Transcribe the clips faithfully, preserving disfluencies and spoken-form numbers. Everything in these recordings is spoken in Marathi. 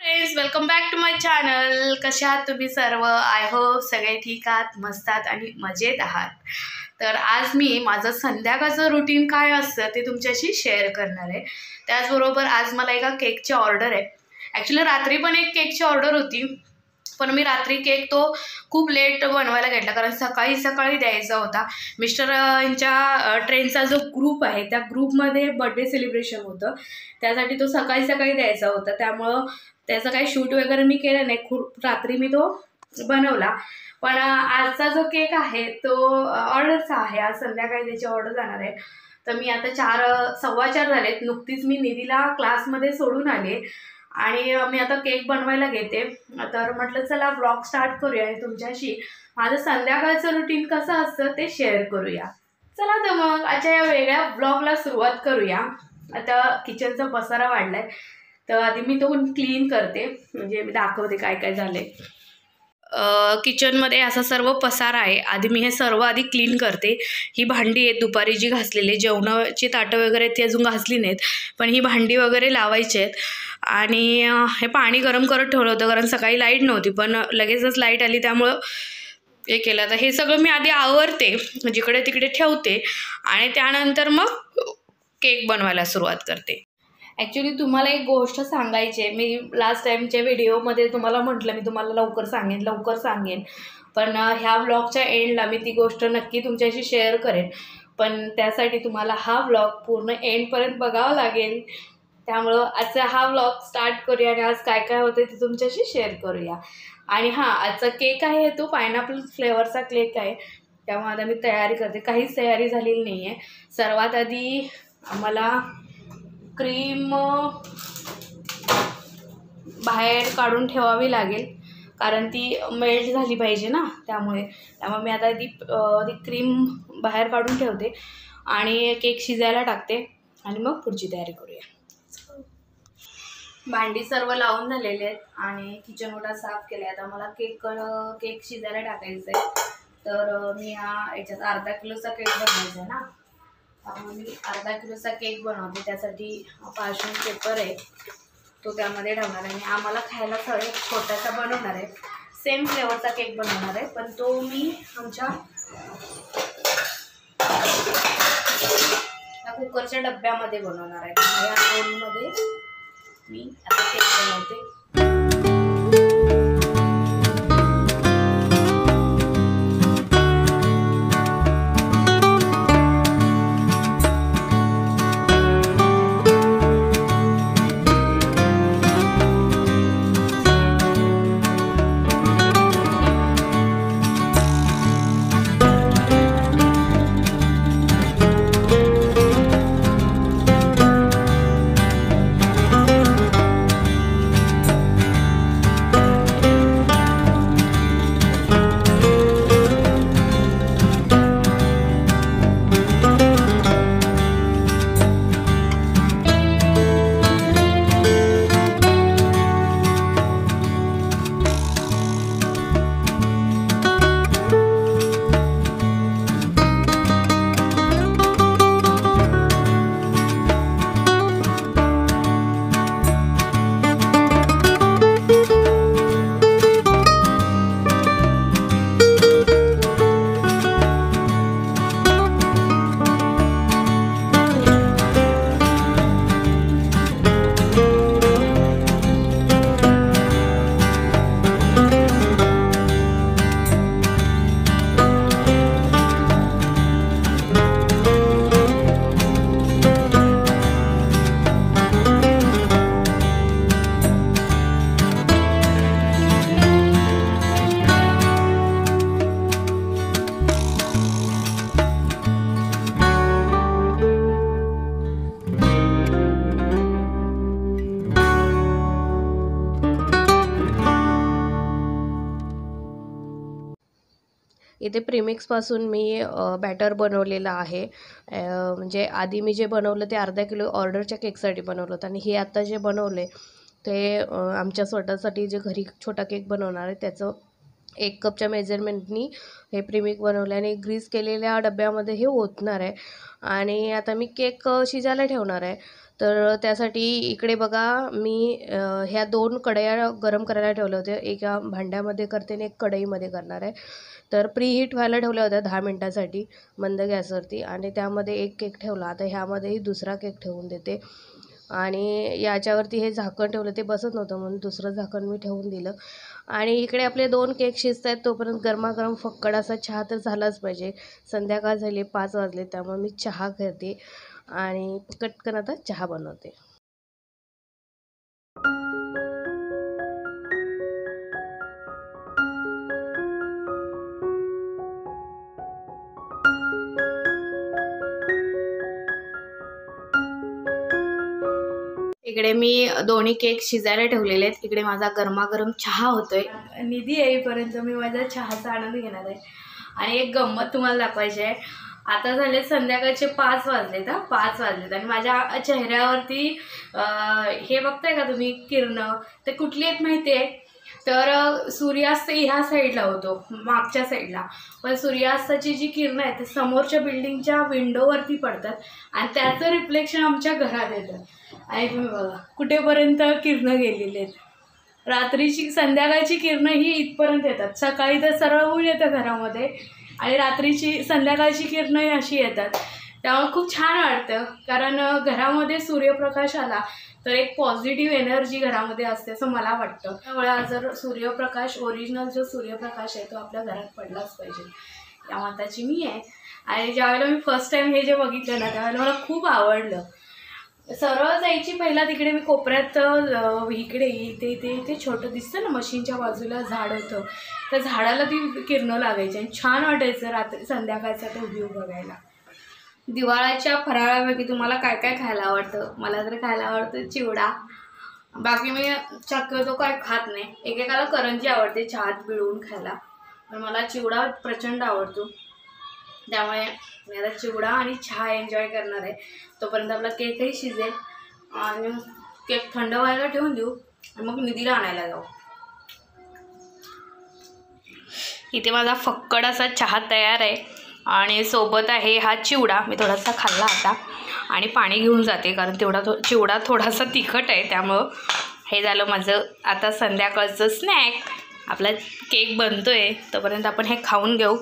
Friends, welcome back to my channel. कशा आहात तुम्ही सर्व? आय होप सगळे ठीक आहात, मस्त आहात आणि मजेत आहात. तर आज मी माझं संध्याकाळचं रुटीन काय असतं ते तुमच्याशी शेअर करणार आहे. त्याचबरोबर आज मला एका केकची ऑर्डर आहे. ॲक्च्युली रात्री पण एक केकची ऑर्डर होती, पण मी रात्री केक तो खूप लेट बनवायला घेतला कारण सकाळी सकाळी द्यायचा होता. मिस्टरांच्या ट्रेनचा जो ग्रुप आहे त्या ग्रुपमध्ये बर्थडे सेलिब्रेशन होतं, त्यासाठी तो सकाळी सकाळी द्यायचा होता. त्यामुळं त्याचं काही शूट वगैरे मी केलं नाही, खूप रात्री मी तो बनवला. पण आजचा जो केक आहे तो ऑर्डरचा आहे. आज संध्याकाळी त्याची ऑर्डर जाणार आहे. तर मी आता चार सव्वा चार झालेत, नुकतीच मी निधीला क्लासमध्ये सोडून आले आणि मी आता केक बनवायला घेते. तर म्हटलं चला व्लॉग स्टार्ट करूया आणि तुमच्याशी माझं संध्याकाळचं रुटीन कसं असतं ते शेअर करूया. चला तर मग आजच्या या वेगळ्या व्लॉगला सुरुवात करूया. आता किचनचा पसारा वाढला आहे, तर आधी मी तो क्लीन करते, म्हणजे मी दाखवते काय काय झालं आहे. किचनमध्ये असा सर्व पसारा आहे. आधी मी हे सर्व आधी क्लीन करते. ही भांडी आहेत दुपारी जी घासलेली, जेवणाची ताटं वगैरे ती अजून घासली नाहीत, पण ही भांडी वगैरे लावायची आहेत. आणि हे पाणी गरम करत ठेवलं होतं कारण सकाळी लाईट नव्हती, पण लगेचच लाईट आली त्यामुळं हे केलं. तर हे सगळं मी आधी आवरते, जिकडे तिकडे ठेवते आणि त्यानंतर मग केक बनवायला सुरुवात करते. ॲक्च्युली तुम्हाला एक गोष्ट सांगायची आहे. मी लास्ट टाईमच्या व्हिडिओमध्ये तुम्हाला म्हटलं मी तुम्हाला लवकर सांगेन लवकर सांगेन पण ह्या व्लॉगच्या एंडला मी ती गोष्ट नक्की तुमच्याशी शेअर करेन. पण त्यासाठी तुम्हाला हा व्लॉग पूर्ण एंडपर्यंत बघावा लागेल. त्यामुळं आजचा हा व्लॉग स्टार्ट करूया आणि आज काय काय होतं ते तुमच्याशी शेअर करूया. आणि हां, आजचा केक आहे तो पायनॅपल फ्लेवरचा केक आहे. त्यामुळे आता मी तयारी करते. काहीच तयारी झालेली नाही आहे. सर्वात आधी आम्हाला क्रीम बाहेर काढून ठेवावी लागेल कारण ती मेल्ट झाली पाहिजे ना, त्यामुळे त्यामुळे मी आता ती ती क्रीम बाहेर काढून ठेवते आणि केक शिजायला टाकते आणि मग पुढची तयारी करूया. भांडी सर्व लावून झालेले आहेत आणि किचन ओटा साफ केला आहे. आता मला केक केक शिजायला टाकायचं आहे. तर मी हा याच्यात अर्धा किलोचा केक बनवायचा आहे ना, त्यामुळे मी अर्धा किलोचा केक बनवते. त्यासाठी पार्चमेंट पेपर आहे तो त्यामध्ये ठेवणार आहे. आम्हाला खायला थोडा छोटासा बनवणार आहे, सेम फ्लेवरचा केक बनवणार आहे, पण तो मी आमच्या कुकरच्या डब्यामध्ये बनवणार आहे. या बोलमध्ये मी आता केक बनवते. इथे प्रीमिक्सपासून मी बॅटर बनवलेलं आहे. म्हणजे आधी मी जे बनवलं ते अर्धा किलो ऑर्डरच्या केकसाठी बनवलं होतं आणि हे आत्ता जे बनवले ते आमच्या स्वतःसाठी जे घरी छोटा केक बनवणार आहे त्याचं एक कपच्या मेजरमेंटनी हे प्रीमिक्स बनवलं आणि ग्रीस केलेल्या डब्यामध्ये हे ओतणार आहे. आणि आता मी केक शिजायला ठेवणार आहे. तर त्यासाठी इकडे बघा मी ह्या दोन कढया गरम करायला ठेवल्या होत्या. एका भांड्यामध्ये करते आणि एक कढईमध्ये करणार आहे. तर प्री हीट व्हायला ठेवल्या होत्या दहा मिनटासाठी मंद गॅसवरती आणि त्यामध्ये एक केक ठेवला. आता ह्यामध्येही दुसरा केक ठेवून देते आणि याच्यावरती हे झाकण ठेवलं, ते बसत नव्हतं म्हणून दुसरं झाकण मी ठेवून दिलं. आणि इकडे आपले दोन केक शिजत आहेत तोपर्यंत गरमागरम फक्कड असा चहा तर झालाच पाहिजे. संध्याकाळ झाली, पाच वाजले, त्यामुळे मी चहा करते आणि पटकन आता चहा बनवते. इकडे मी दोन्ही केक शिजायला ठेवलेले आहेत. इकडे माझा गरमागरम चहा होतोय. निधी येईपर्यंत मी माझ्या चहाचा आनंद घेणार आहे. आणि एक गंमत तुम्हाला दाखवायची आहे. आता झाले संध्याकाळचे पाच वाजलेत हा पाच वाजलेत आणि माझ्या चेहऱ्यावरती हे बघताय का तुम्ही किरणं, ते कुठली आहेत माहिती आहे? तर सूर्यास्त ह्या साईडला होतो, मागच्या साईडला, पण सूर्यास्ताची जी किरणं आहेत ते समोरच्या बिल्डिंगच्या विंडोवरती पडतात आणि त्याचं रिफ्लेक्शन आमच्या घरात येतं. आणि तुम्ही बघा कुठेपर्यंत किरणं गेलेली आहेत. रात्रीची संध्याकाळची किरणं ही इथपर्यंत येतात. सकाळी तर सरळ ऊन येतं घरामध्ये आणि रात्रीची संध्याकाळची किरणंही अशी येतात. त्यामुळे खूप छान वाटतं, कारण घरामध्ये सूर्यप्रकाश आला तर एक पॉझिटिव्ह एनर्जी घरामध्ये असते असं मला वाटतं. त्यामुळे जर सूर्यप्रकाश, ओरिजिनल जो सूर्यप्रकाश आहे तो आपल्या घरात पडलाच पाहिजे, या मताची मी आहे. आणि ज्यावेळेला मी फर्स्ट टाईम हे जे बघितलं ना त्यावेळेला मला खूप आवडलं. सरळ जायची पहिला तिकडे मी कोपऱ्यात, इकडे इथे इथे इथे छोटं दिसतं ना मशीनच्या बाजूला झाड होतं, त्या झाडाला ती किरणं लागायची आणि छान वाटायचं रात्री संध्याकाळचा तो व्ह्यू बघायला. दिवाळीच्या फराळापैकी तुम्हाला काय काय खायला आवडतं? मला तर खायला आवडतं चिवडा. बाकी मी शक्यतो काय खात नाही. एकेकाला करंजी आवडते चहात बिळवून खायला, पण मला चिवडा प्रचंड आवडतो. त्यामुळे मी आता चिवडा आणि चहा एन्जॉय करणार आहे. तोपर्यंत आपला केकही शिजेल आणि केक थंड व्हायला ठेवून देऊ आणि मग निधीला आणायला जाऊ. इथे माझा फक्कड असा चहा तयार आहे आणि सोबत आहे हा चिवडा. मी थोडासा खाल्ला आता आणि पाणी घेऊन जाते, कारण तेवढा थो चिवडा थोडासा तिखट आहे. त्यामुळं हे झालं माझं आता संध्याकाळचं स्नॅक. आपला केक बनतो आहे तोपर्यंत आपण हे खाऊन घेऊ.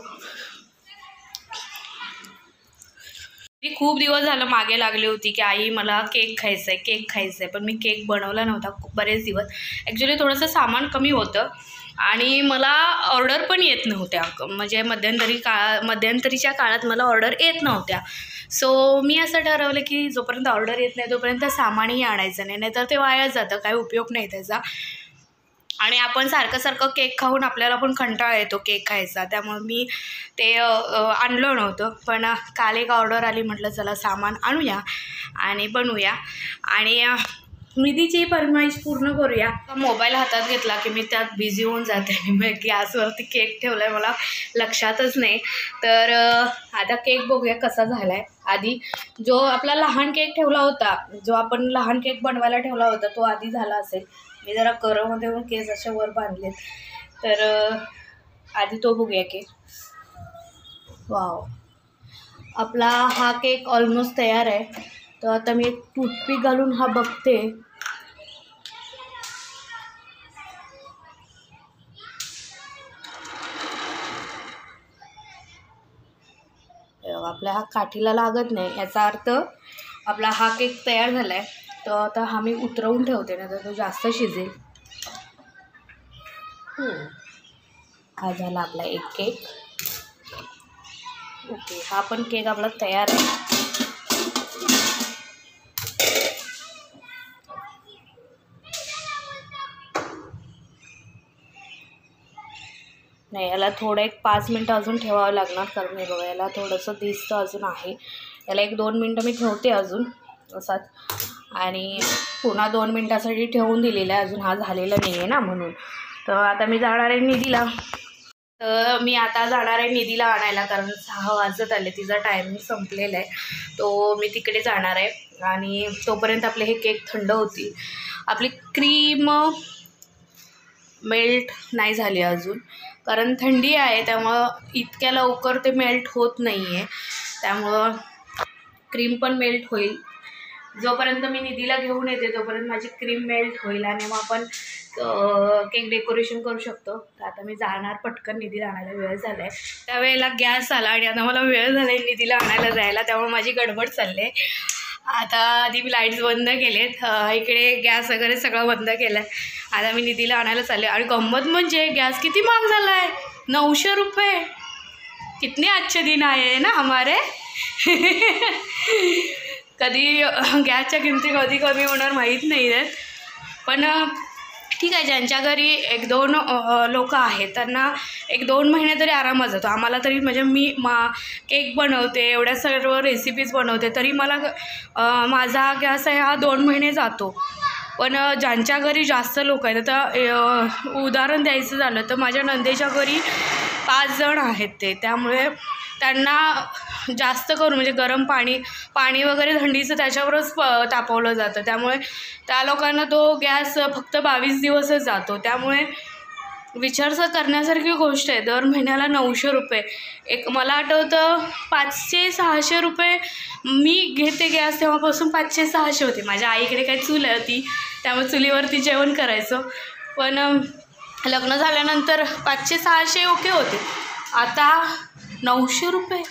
मी खूप दिवस झालं मागे लागली होती की आई मला केक खायचा आहे केक खायचा आहे पण मी केक बनवला नव्हता खूप बरेच दिवस. ॲक्च्युली थोडंसं सामान कमी होतं आणि मला ऑर्डर पण येत नव्हत्या, म्हणजे मध्यंतरी काळा मध्यंतरीच्या काळात मला ऑर्डर येत नव्हत्या. सो मी असं ठरवलं की जोपर्यंत ऑर्डर येत नाही तोपर्यंत सामानही आणायचं नाही, नाहीतर ते वायाच जातं, काही उपयोग नाही त्याचा. आणि आपण सारखं सारखं केक खाऊन आपल्याला पण कंटाळा येतो केक खायचा, त्यामुळे मी ते आणलं नव्हतं. पण काल एक ऑर्डर आली, म्हटलं चला सामान आणूया आणि बनवूया आणि निधीची फरमाईश पूर्ण करूया. मोबाईल हातात घेतला की मी त्यात बिझी होऊन जाते आणि मी गॅसवरती केक ठेवला आहे, मला लक्षातच नाही. तर आता केक बघूया कसा झाला आहे. आधी जो आपला लहान केक ठेवला होता, जो आपण लहान केक बनवायला ठेवला होता तो आधी झाला असेल. मी जरा करमध्ये येऊन केस असे वर बांधलेत, तर आधी तो बघूया केक. वाव, आपला हा केक ऑलमोस्ट तयार आहे. तर आता मी एक टूथपिक घालून हा बघते. आपल्या हा काठीला लागत नाही, याचा अर्थ आपला हा केक तयार झाला आहे. तर आता हा मी उतरवून ठेवते ना, तर तो जास्त शिजेल. हा झाला आपला एक केक. ओके, हा पण केक आपला तयार आहे. नाही, याला थोडं एक पाच मिनटं अजून ठेवावं लागणार, कारण हे बघा याला थोडंसं दिसतं अजून आहे. याला एक दोन मिनटं मी ठेवते अजून असाच, आणि पुन्हा दोन मिनटासाठी ठेवून दिलेला आहे, अजून हा झालेला नाही आहे ना म्हणून. तर आता मी जाणार आहे निधीला. तर मी आता जाणार आहे निधीला आणायला, कारण सहा वाजत आले, तिचा टायमिंग संपलेला आहे. तो मी तिकडे जाणार आहे आणि तोपर्यंत आपले हे केक थंड होतील. आपली क्रीम मेल्ट नाही झाली अजून, कारण थंडी आहे त्यामुळं इतक्या लवकर ते मेल्ट होत नाही आहे. त्यामुळं क्रीम पण मेल्ट होईल. जोपर्यंत मी निधीला घेऊन येते तोपर्यंत माझी क्रीम मेल्ट होईल आणि मग आपण केक डेकोरेशन करू शकतो. तर आता मी जाणार पटकन, निधीला आणायला वेळ झाला आहे. त्यावेळेला गॅस आला आणि आता मला वेळ झाला आहे निधीला आणायला जायला, त्यामुळे माझी गडबड चालली आहे. आता आधी मी लाईट्स बंद केलेत, इकडे गॅस वगैरे सगळं बंद केलं आहे. आता मी निधीला आणायला चालले. आणि गंमत म्हणजे गॅस किती महाग झाला आहे, नऊशे रुपये. कितने अच्छे दिन आए ना हमारे. कधी गॅसच्या किमती कधी कमी होणार माहीत नाही आहेत. पण ठीक आहे, ज्यांच्या घरी एक दोन लोक आहेत त्यांना एक दोन महिने तरी आरामात जातो. आम्हाला तरी म्हणजे मी मा केक बनवते, एवढ्या सर्व रेसिपीज बनवते, तरी मला माझा गॅस आहे हा दोन महिने जातो. पण ज्यांच्या घरी जास्त लोक आहेत, आता उदाहरण द्यायचं झालं तर माझ्या नंदेच्या घरी पाच जण आहेत ते, त्यामुळे त्यांना जास्त करून म्हणजे गरम पाणी पाणी वगैरे थंडीचं त्याच्यावरच प तापवलं जातं. त्यामुळे त्या लोकांना तो गॅस फक्त बावीस दिवसच जातो. त्यामुळे विचार करण्यासारखी गोष्ट आहे. दर महिन्याला नऊशे रुपये. एक मला आठवतं पाचशे सहाशे रुपये मी घेते गॅस तेव्हापासून पाचशे सहाशे होते. माझ्या आईकडे काही चूल होती त्यामुळे चुलीवरती जेवण करायचं. पण लग्न झाल्यानंतर पाचशे सहाशे ओके होते, आता नऊशे रुपये.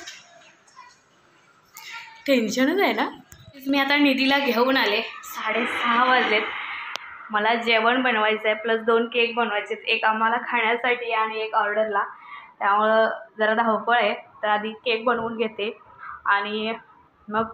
टेन्शनच आहे ना. मी आता निधीला घेऊन आले, साडेसहा वाजलेत. मला जेवण बनवायचं आहे, प्लस दोन केक बनवायचे आहेत, एक आम्हाला खाण्यासाठी आणि एक ऑर्डरला. त्यामुळं जरा धावपळ आहे. तर आधी केक बनवून घेते आणि मग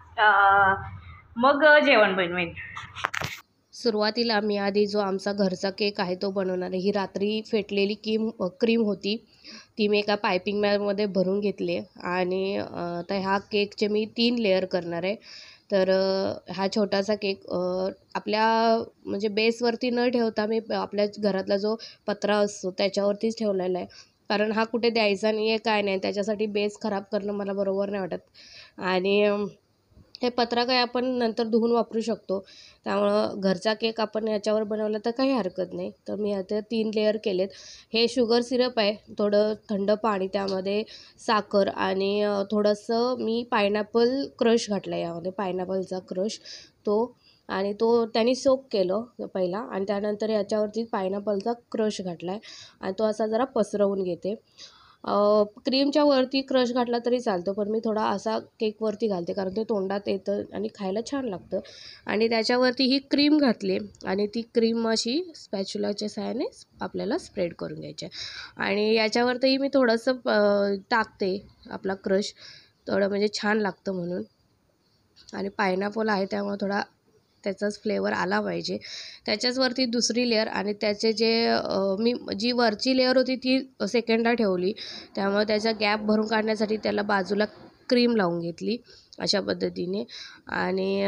मग जेवण बनवेन. सुरुवातीला मी आधी जो आमचा घरचा केक आहे तो बनवणार आहे. ही रात्री फेटलेली क्रीम क्रीम होती, ती मी एका पायपिंग बॅगमध्ये भरून घेतली आणि तर ह्या केकचे मी तीन लेअर करणार आहे. तर हा छोटासा केक आपल्या म्हणजे बेसवरती न ठेवता मी आपल्या घरातला जो पत्रा असतो त्याच्यावरतीच ठेवलेला आहे, कारण हा कुठे द्यायचा नाही आहे काय नाही, त्याच्यासाठी बेस खराब करणं मला बरोबर नाही वाटत. आणि हे पत्रा काय आपण नंतर धुवून वापरू शकतो, त्यामुळं घरचा केक आपण याच्यावर बनवला तर काही हरकत नाही. तर मी आता तीन लेअर केलेत. हे शुगर सिरप आहे, थोडं थंड पाणी, त्यामध्ये साखर आणि थोडंसं मी पायनॅपल क्रश घातला आहे, यामध्ये पायनॅपलचा क्रश तो, आणि तो त्यांनी सोक केलं पहिला आणि त्यानंतर याच्यावरती पायनॅपलचा क्रश घातला आहे आणि तो असा जरा पसरवून घेते. क्रीमच्या वरती क्रश घातला तरी चालतं, पण मी थोडा असा केकवरती घालते कारण ते तोंडात येतं आणि खायला छान लागतं. आणि त्याच्यावरती ही क्रीम घातली आणि ती क्रीम अशी स्पॅच्युलाच्या सहाय्याने आपल्याला स्प्रेड करून घ्यायची आहे. आणि याच्यावरती मी थोडंसं टाकते आपला क्रश, थोडं म्हणजे छान लागतं म्हणून. आणि पायनॅपल आहे त्यामुळे थोडा त्याचाच फ्लेवर आला पाहिजे. त्याच्याचवरती दुसरी लेअर आणि त्याचे जे मी जी वरची लेअर होती ती सेकंडला ठेवली, त्यामुळे त्याचा गॅप भरून काढण्यासाठी त्याला बाजूला क्रीम लावून घेतली अशा पद्धतीने आणि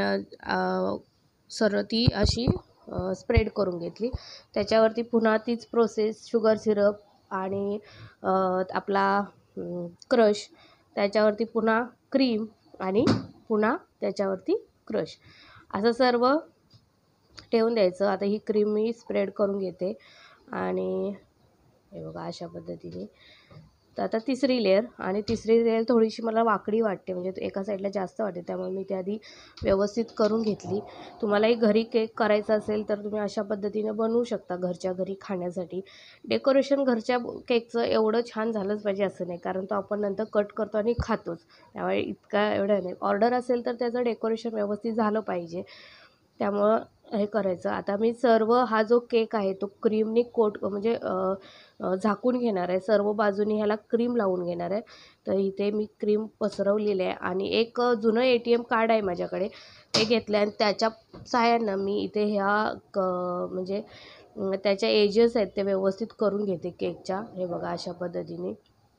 सरळ ती अशी स्प्रेड करून घेतली. त्याच्यावरती पुन्हा तीच प्रोसेस, शुगर सिरप आणि आपला क्रश, त्याच्यावरती पुन्हा क्रीम आणि पुन्हा त्याच्यावरती क्रश, असं सर्व ठेवून द्यायचं. आता ही क्रीम मी स्प्रेड करून घेते आणि हे बघा अशा पद्धतीने. तर आता तिसरी लेअर, आणि तिसरी लेअर थोडीशी मला वाकडी वाटते, म्हणजे एका साईडला जास्त वाटते, त्यामुळे मी ती आधी व्यवस्थित करून घेतली. तुम्हालाही घरी केक करायचा असेल तर तुम्ही अशा पद्धतीने बनवू शकता घरच्या घरी खाण्यासाठी. डेकोरेशन घरच्या केकचं एवढं छान झालंच पाहिजे असं नाही, कारण तो आपण नंतर कट करतो आणि खातोच, त्यामुळे इतका एवढं नाही. ऑर्डर असेल तर त्याचं डेकोरेशन व्यवस्थित झालं पाहिजे, त्यामुळं हे करायचं. आता मी सर्व हा जो केक आहे तो क्रीमने कोट म्हणजे झाकून घेणार आहे, सर्व बाजूनी ह्याला क्रीम लावून घेणार आहे. तर इथे मी क्रीम पसरवलेली आहे आणि एक जुनं ए टी एम कार्ड आहे माझ्याकडे, ते घेतलं आणि त्याच्या सहाय्यानं मी इथे ह्या क म्हणजे त्याच्या एजेस आहेत ते व्यवस्थित करून घेते केकच्या. हे बघा अशा पद्धतीने,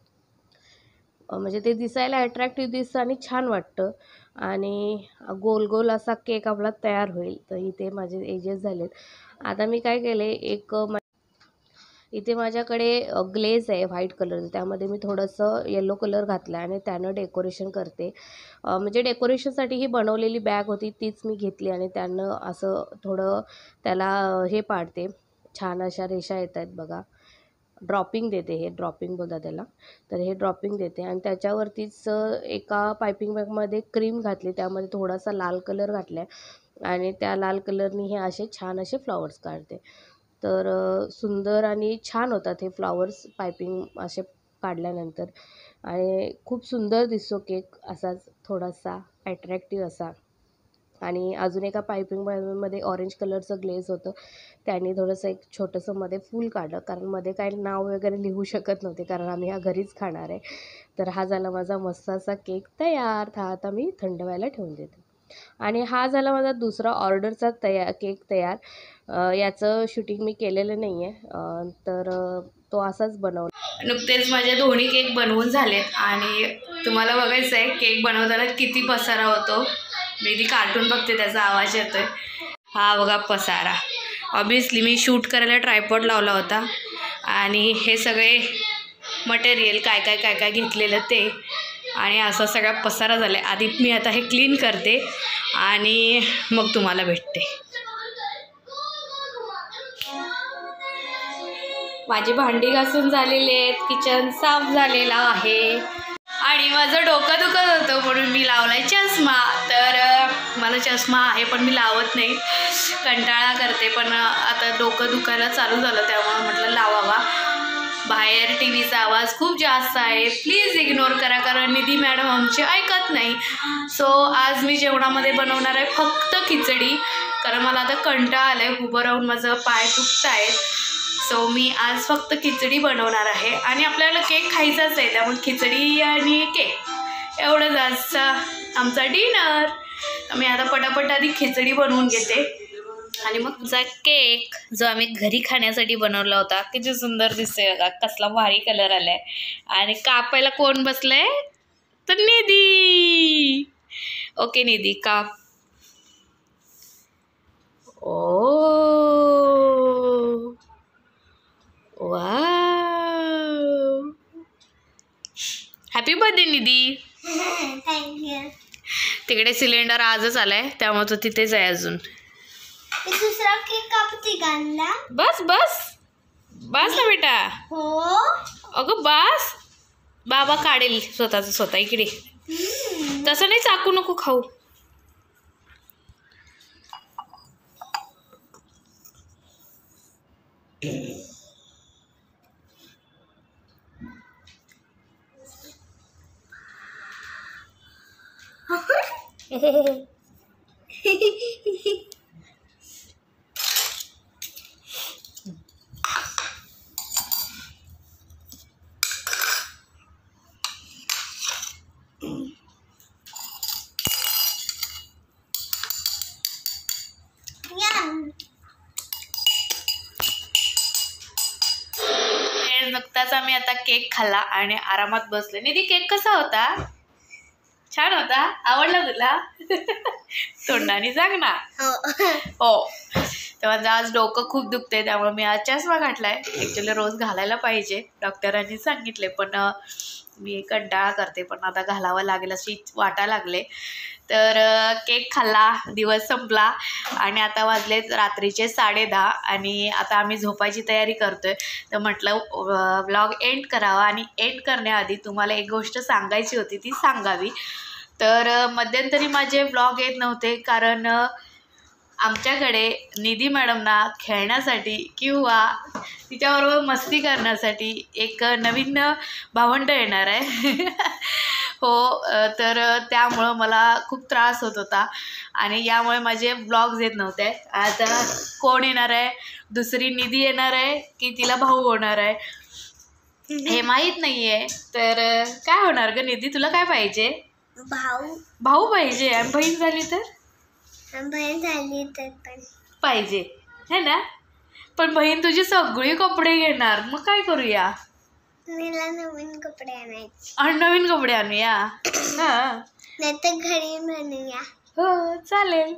म्हणजे ते दिसायला अट्रॅक्टिव्ह दिसतं आणि छान वाटतं आणि गोल गोल असा केक आपला तयार होईल. तर इथे माझे एजेस झालेत. आता मी काय केले, एक इथे माझ्याकडे ग्लेज आहे व्हाईट कलरचं, त्यामध्ये मी थोडंसं येलो कलर घातला आणि त्यानं डेकोरेशन करते. म्हणजे डेकोरेशनसाठी ही बनवलेली बॅग होती तीच मी घेतली आणि त्यानं असं थोडं त्याला हे पाडते, छान अशा रेषा येत आहेत बघा. ड्रॉपिंग देते, हे ड्रॉपिंग बोलतात त्याला. तर हे ड्रॉपिंग देते आणि त्याच्यावरतीच एका पायपिंग बॅगमध्ये क्रीम घातली, त्यामध्ये थोडासा लाल कलर घातला आहे आणि त्या लाल कलरनी हे असे छान असे फ्लॉवर्स काढते. तर सुंदर आणि छान होतात हे फ्लॉवर्स पायपिंग असे काढल्यानंतर आणि खूप सुंदर दिसतो केक असाच थोडासा ॲट्रॅक्टिव्ह असा. आणि अजून एका पायपिंग बॅगमध्ये ऑरेंज कलरचं ग्लेज होतं, त्याने थोडंसं एक छोटंसं मध्ये फूल काढलं, कारण मध्ये काही नाव वगैरे लिहू शकत नव्हते कारण आम्ही हा घरीच खाणार आहे. तर हा झाला माझा मस्त असा केक तयार. हा आता मी थंड व्हायला ठेवून देते. आणि हा झाला माझा दुसरा ऑर्डरचा तयार केक तयार. याचं शूटिंग मी केलेलं नाही आहे, तर तो असाच बनवला. नुकतेच माझे दोन्ही केक बनवून झालेत आणि तुम्हाला बघायचं आहे केक बनवताना किती पसारा होतो. मी ती कार्टून बघते, त्याचा आवाज येतोय. हा बघा पसारा. ऑब्वियसली मी शूट करायला ट्रायपॉड लावला होता आणि हे सगळे मटेरियल काय काय काय काय घेतलेलं ते आणि असा सगळा पसारा झाला आहे. आधी मी आता हे क्लीन करते आणि मग तुम्हाला भेटते. माझी भांडी घासून झालेली आहेत, किचन साफ झालेला आहे आणि माझं डोकं दुखत होतं म्हणून मी लावलाय चष्मा. तर मला चष्मा आहे पण मी लावत नाही, कंटाळा करते. पण आता डोकं दुखायला चालू झालं त्यामुळे म्हटलं लावावा. बाहेर टी व्हीचा आवाज खूप जास्त आहे, प्लीज इग्नोर करा कारण निधी मॅडम आमची ऐकत नाही. सो आज मी जेवणामध्ये बनवणार आहे फक्त खिचडी, कारण मला आता कंटाळा आला आहे, उभं राहून माझं पाय दुखत आहेत. सो मी आज फक्त खिचडी बनवणार आहे आणि आपल्याला केक खायचाच आहे, त्यामुळे खिचडी आणि केक एवढंच आजचा आमचा डिनर. मी आता पटापट आधी खिचडी बनवून घेते आणि मग तुमचा केक जो आम्ही घरी खाण्यासाठी बनवला होता किती सुंदर दिसतोय बघा, कसला भारी कलर आलाय. आणि कापायला कोण बसलंय तर निधी. ओके निधी काप. Oh wow, happy birthday Nidhi. Thank you. तिकडे सिलेंडर आजच आलाय त्यामुळे तो तिथेच आहे अजून. दुसरा केक कापते गांदा. बस बस बस ना बेटा. हो अगं बस, बाबा काढेल स्वतःच स्वतः. इकडे तसं नाही, चाकू नको खाऊ. नुकताच आम्ही आता केक खाल्ला आणि आरामात बसले. निधी केक कसा होता? छान होता? आवडला तुला? तोंडाने सांग ना. हो. तेव्हा आज डोकं खूप दुखते त्यामुळे मी आज चष्मा घातलाय. ॲक्च्युली रोज घालायला पाहिजे डॉक्टरांनी सांगितले, पण मी कंटाळा करते, पण आता घालावं लागेल अशी वाटायला लागले. तर केक खाल्ला, दिवस संपला आणि आता वाजले रात्रीचे साडे दहा आणि आता आम्ही झोपायची तयारी करतोय. तर म्हटलं व्लॉग एंड करावा आणि एंड करण्याआधी तुम्हाला एक गोष्ट सांगायची होती ती सांगावी. तर मध्यंतरी माझे व्लॉग येत नव्हते कारण आमच्याकडे निधी मॅडमना खेळण्यासाठी किंवा तिच्याबरोबर मस्ती करण्यासाठी एक नवीन भावंड येणार आहे. हो, तर त्यामुळं मला खूप त्रास होत होता आणि यामुळे माझे ब्लॉग्स येत नव्हते. आता कोण येणार आहे, दुसरी निधी येणार आहे की तिला भाऊ होणार आहे हे माहीत नाही आहे. तर काय होणार ग निधी, तुला काय पाहिजे? भाऊ. भाऊ पाहिजे. आणि बहीण झाली तर बहीण झाली तर पण पाहिजे है ना. पण बहीण तुझी सगळी कपडे घेणार, मग काय करूया? मला नवीन कपडे आणायचे. आणि नवीन कपडे आणूया. हां, नाही तर घरी म्हणूया. हो चालेल.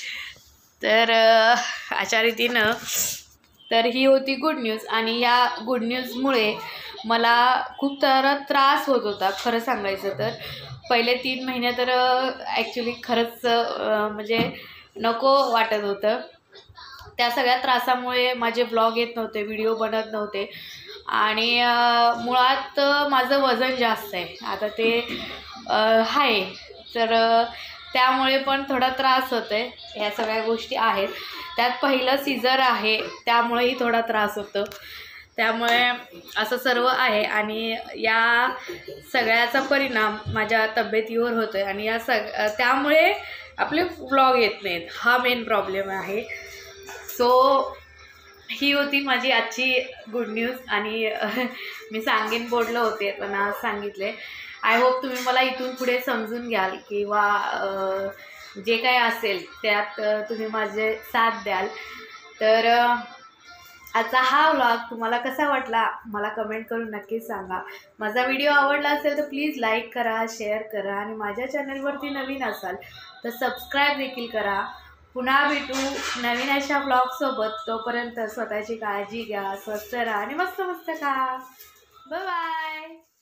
तर अशा रीतीनं तर ही होती गुड न्यूज आणि या गुड न्यूजमुळे मला खूप सारा त्रास होत होता खरं सांगायचं तर. पहिले तीन महिने तर ॲक्च्युली खरंच म्हणजे नको वाटत होतं. त्या सगळ्या त्रासामुळे माझे ब्लॉग येत नव्हते, व्हिडिओ बनत नव्हते आणि अ, मुळात माझं वजन जास्त आहे आता ते अ, आहे, तर अ, त्यामुळे पण थोडा त्रास होतो आहे. ह्या सगळ्या गोष्टी आहेत. त्यात पहिलं सीझर आहे त्यामुळेही थोडा त्रास होतो. त्यामुळे असं सर्व आहे आणि या सगळ्याचा परिणाम माझ्या तब्येतीवर होतो आहे आणि या सग त्यामुळे आपले व्लॉग येत नाहीत, हा मेन प्रॉब्लेम आहे. सो ही होती माझी आजची गुड न्यूज आणि मी सांगेन बोललं होते पण आज सांगितले. आय होप तुम्ही मला इथून पुढे समजून घ्याल किंवा जे काही असेल त्यात तुम्ही माझे साथ द्याल. तर आजचा हा व्लॉग तुम्हाला कसा वाटला मला कमेंट करून नक्कीच सांगा. माझा व्हिडिओ आवडला असेल तर प्लीज लाईक करा, शेअर करा आणि माझ्या चॅनलवरती नवीन असाल तर सबस्क्राईब देखील करा. पुन्हा भेटू नवीन अशा ब्लॉगसोबत. तोपर्यंत स्वतःची काळजी घ्या, स्वस्थ राहा आणि मस्त मस्त खा. Bye bye.